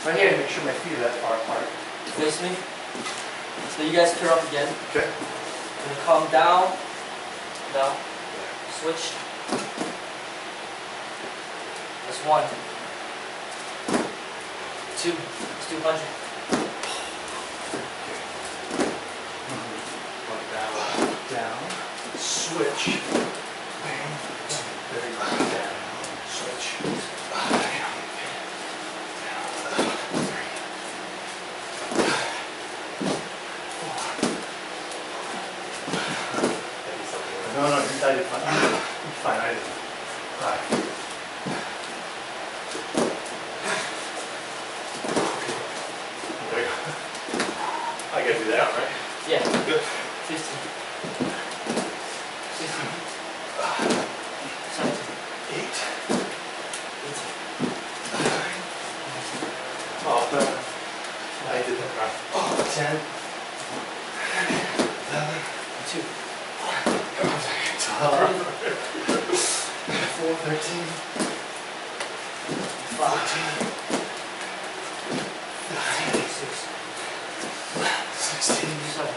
Right here. Make sure my feet are that far apart. Face me. So you guys curl up again. Okay. And come down. Down. Switch. That's 1. 2. It's 200. Down. Switch. Bang. Very good. Down. Switch. No, I did fine. You're fine, I did. Alright. There you go. I gotta do that, right? Yeah. Good. 15. 16. 17. 8. 18. Oh, no. I did that right. Oh, 10. 11. 2. 12. 4. 13. 14. 16. 17.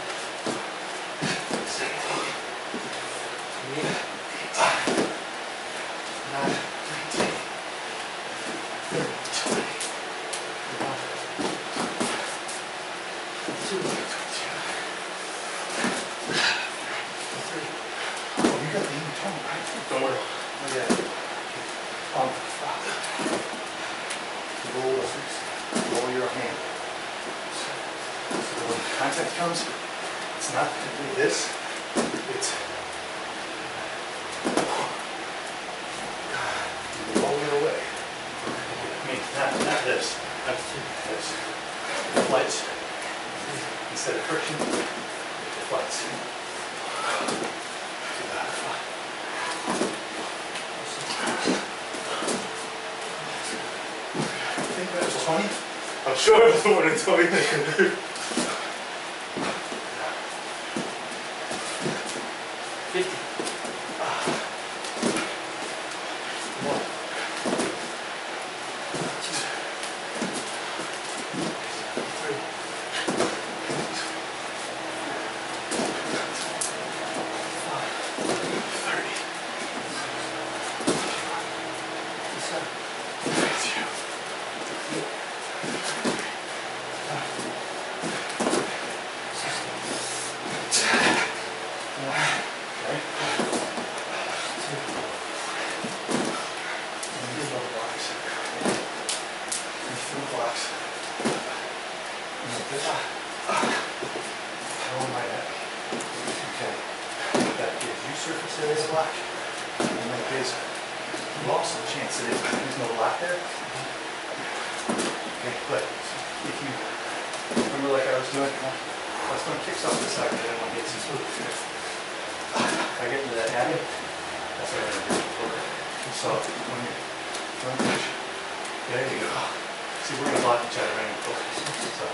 Don't worry. Oh, yeah. Roll your hand. So when contact comes, it's not like this. It's roll it away. I mean, not this. Not this. It flights. Instead of friction, it flights. I think that was 20. I'm sure it was more than 20. 50. 1. 2. 3. Surface area is black. And like this, you also chance that there's no lock there. Okay, but if you remember, like I was doing, I was doing kicks off this side, and then I want to get some smooth. If I get into that habit, that's what I'm going to do. So when you're doing push, there you go. See, we're going to block each other right in focus. So.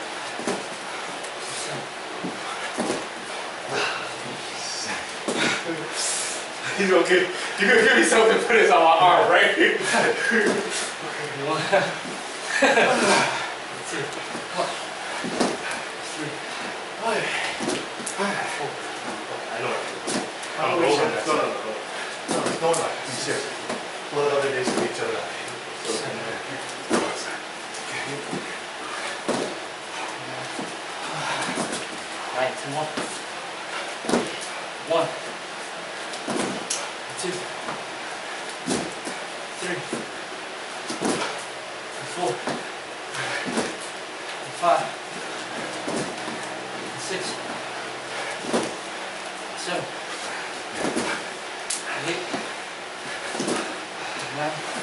He's gonna give, you're gonna give me something to put this on my arm, right? 1. 2. 3. 4. I know. I'm rolling that. No, it's going like this. Seriously. Let other days to each other out. Right, 10 more. 1. 2. 3. 4. 5. 6. 7. 8. 9.